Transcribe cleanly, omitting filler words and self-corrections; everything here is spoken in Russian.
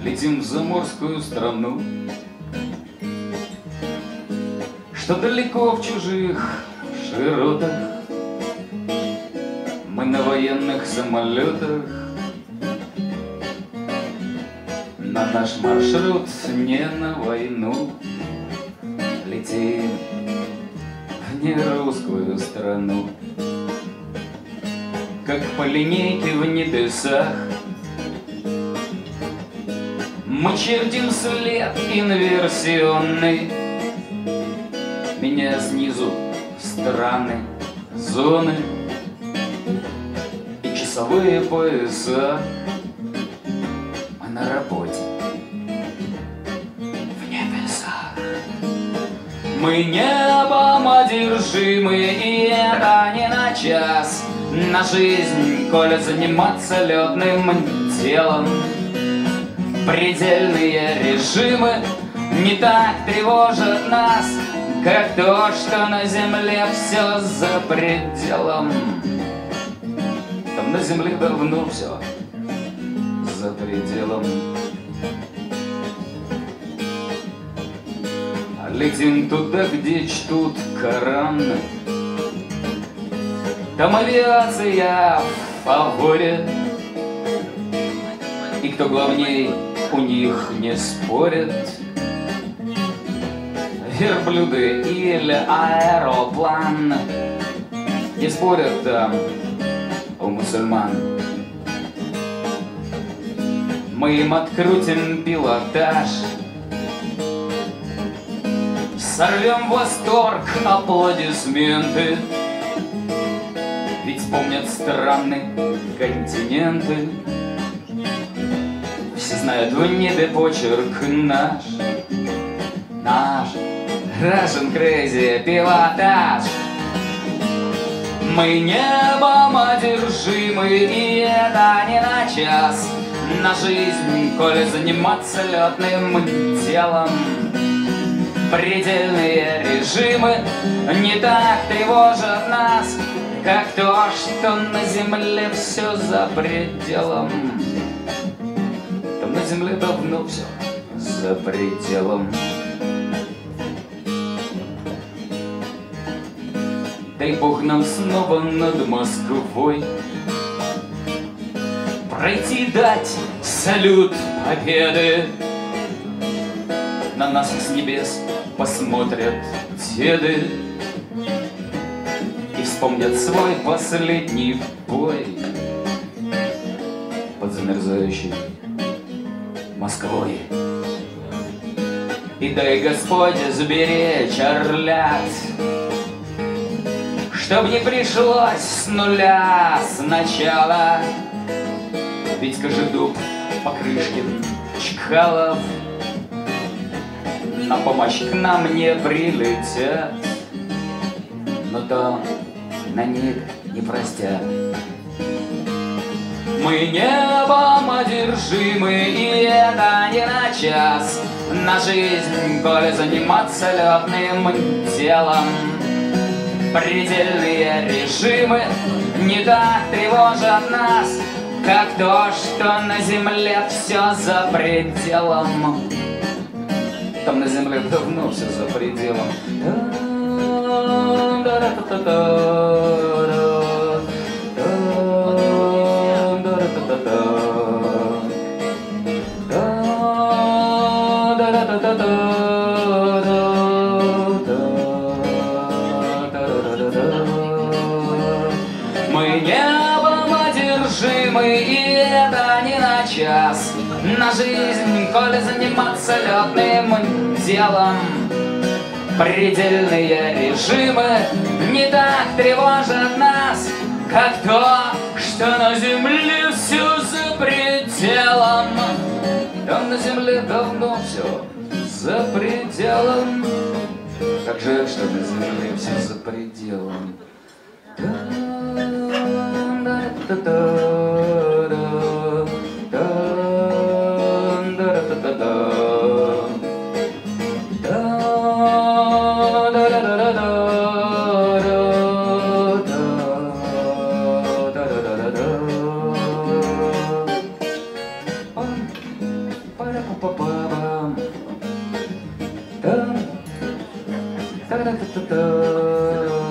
летим в заморскую страну, что далеко в чужих широтах мы на военных самолетах. На наш маршрут не на войну, летим в нерусскую страну. Как по линейке в небесах мы чертим след инверсионный, меня снизу страны, зоны и часовые пояса. Мы на работе в небесах. Мы небом одержимы, и это не на час. На жизнь, коли заниматься летным делом, предельные режимы не так тревожат нас, как то, что на земле все за пределом. Там на земле давно все за пределом. Летим туда, где чтут Коран. Там авиация в фаворе, и кто главней, у них не спорят. Верблюды или аэроплан, не спорят там у мусульман. Мы им открутим пилотаж, сорвем восторг, аплодисменты. Ведь помнят страны, континенты. Все знают в небе почерк наш, наш Russian Crazy пилотаж. Мы небом одержимы, и это не на час. На жизнь, коли заниматься летным делом, предельные режимы не так тревожат нас, как то, что на земле все за пределом. Там на земле давно все за пределом. Дай Бог нам снова над Москвой пройти, дать салют победы. На нас с небес посмотрят деды и вспомнят свой последний бой под замерзающей Москвой. И дай Господь сберечь орлят, чтоб не пришлось с нуля сначала. Ведь Кожедуб, Покрышкин, Чкалов на помощь к нам не прилетят, но то на них не простят. Мы небом одержимы, и это не на час. На жизнь, коли заниматься летным делом, предельные режимы не так тревожат нас, как то, что на земле все за пределом. Там на земле давно все за пределом. Мы небом одержимы, и это не на час. На жизнь, коли заниматься летным делом, предельные режимы не так тревожат нас, как то, что на земле все за пределом. Там на земле давно все за пределом. Как жаль, что на земле все за пределом. Там. Та-та-та-та-та.